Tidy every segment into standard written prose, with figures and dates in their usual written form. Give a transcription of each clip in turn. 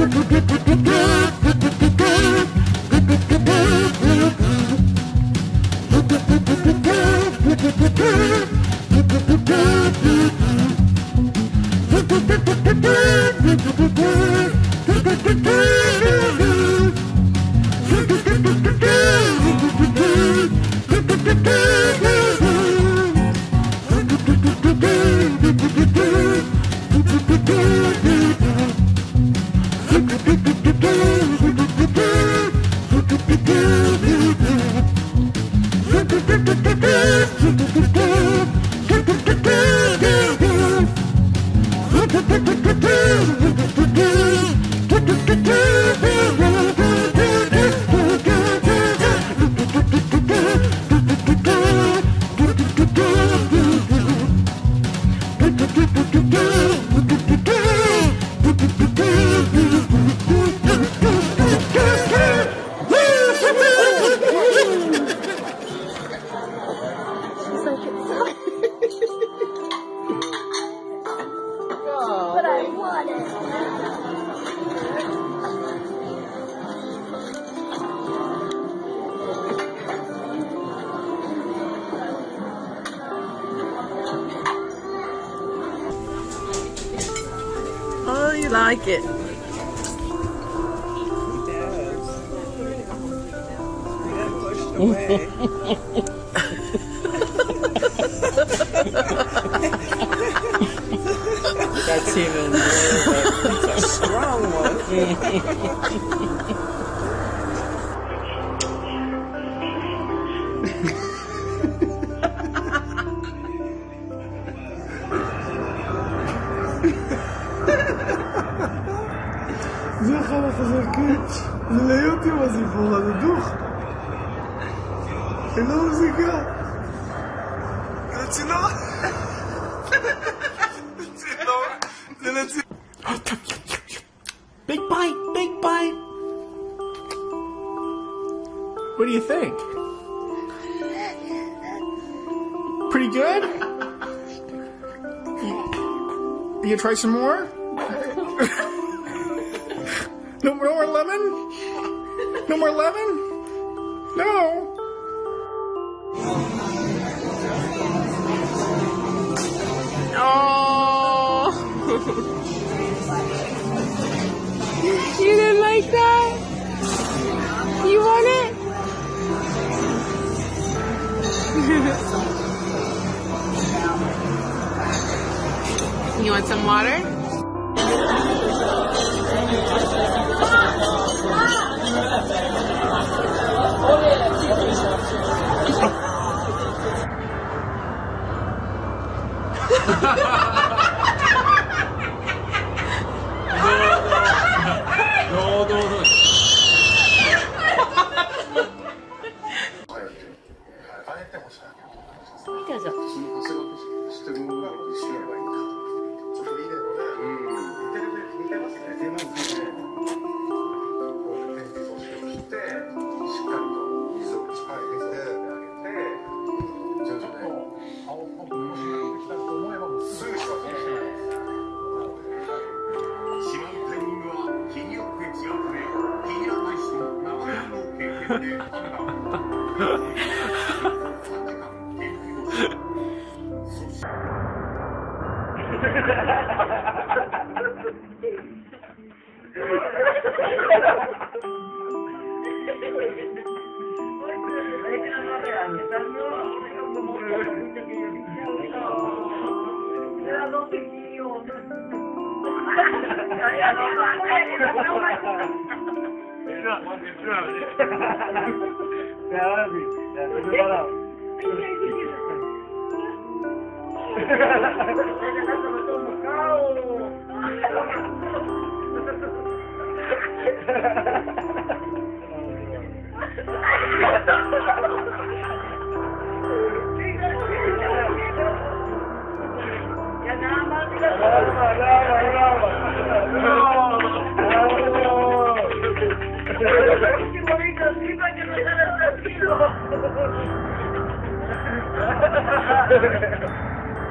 Oh, you like it. He does. He got pushed away. That's even It's a strong one. זה חלק חזקת, זה ליוטיוב הסיפור הזה, דוח. אין לו מוזיקה. זה צינור. זה צינור. זה לצינור. Big bite, big bite. What do you think? Pretty good? You gonna try some more? No more lemon? No more lemon? No. Oh. You didn't like that? You want it? You want some water?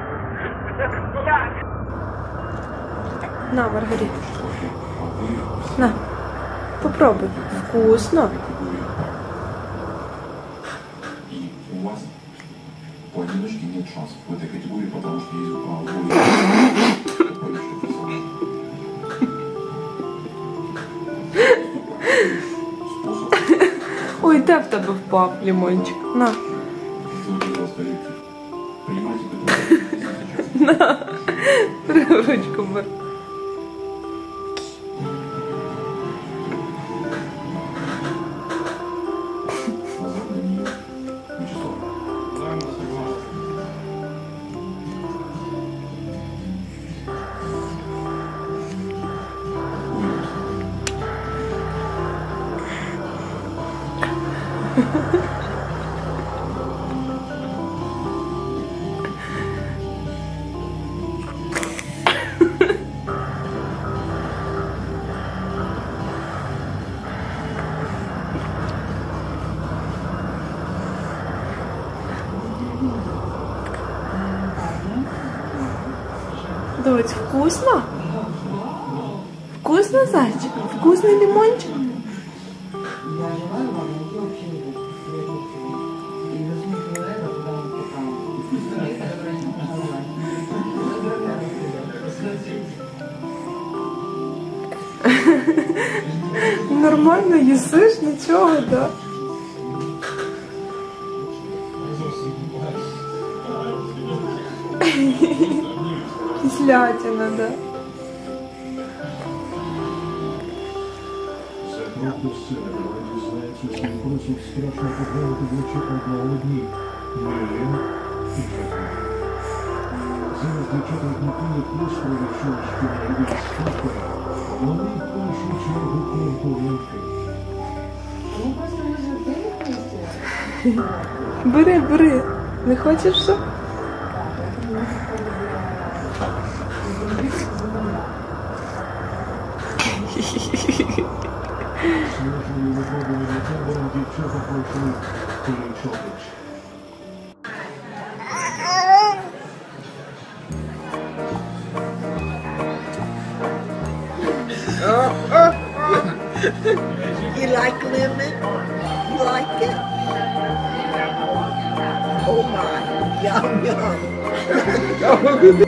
На, Маргарита. На, попробуй. Вкусно. И у вас по одиночке нет шансов в этой категории, потому что есть более способ. Ой, де в тебе впав лимончик? На. На. Ручку бери. Дочь, вкусно? Вкусно, зайчик? Вкусный лимончик? Нормально їсиш, нічого, да? Кислятина, да. Трохи сили, але дізнається, що він просить страшно поправити дівчата на одні. Милим і жахливим. Зараз дівчата відмітили просто від чого, що не любить спокою, вони в першу чергу конкуренти. Бери, бери. Не хочеш що? Сьогодні виходили на табором, дівчата пройшли пліч-о-пліч. You like lemon? You like it? Oh my, yum yum.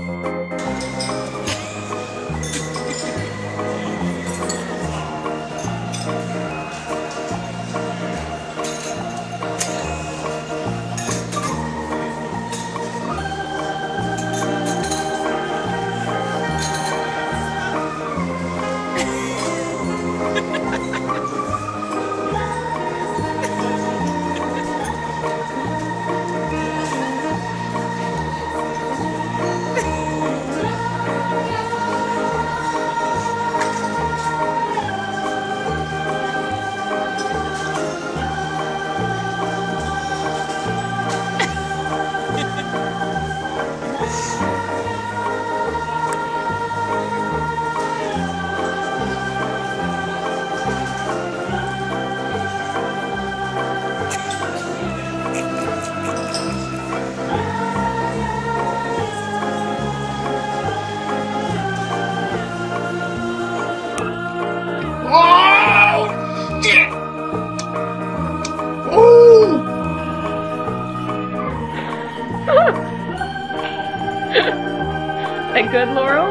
That good, Laurel?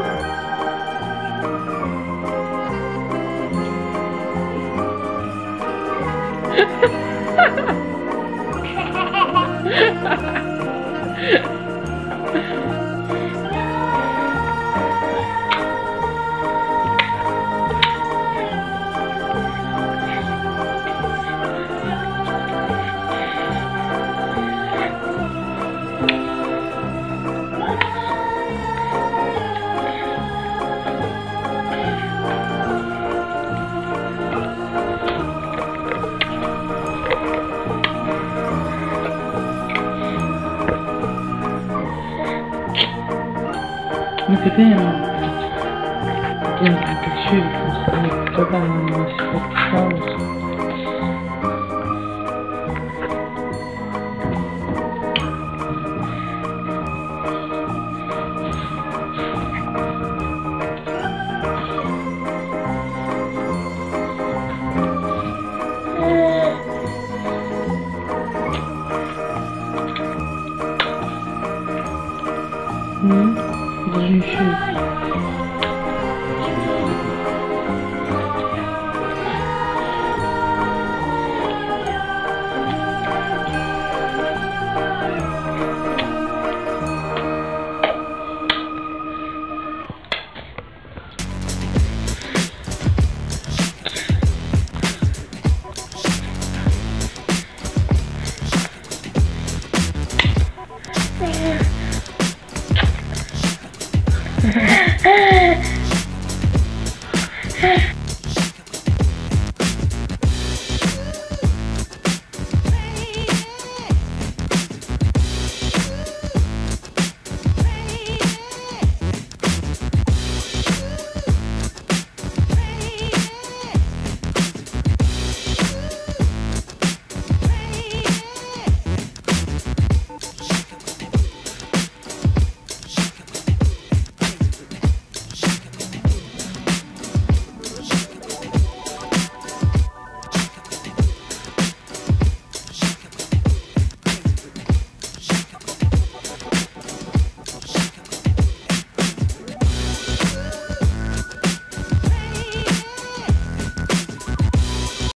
Look at them. Again, I can shoot because they're on my flowers. Hey.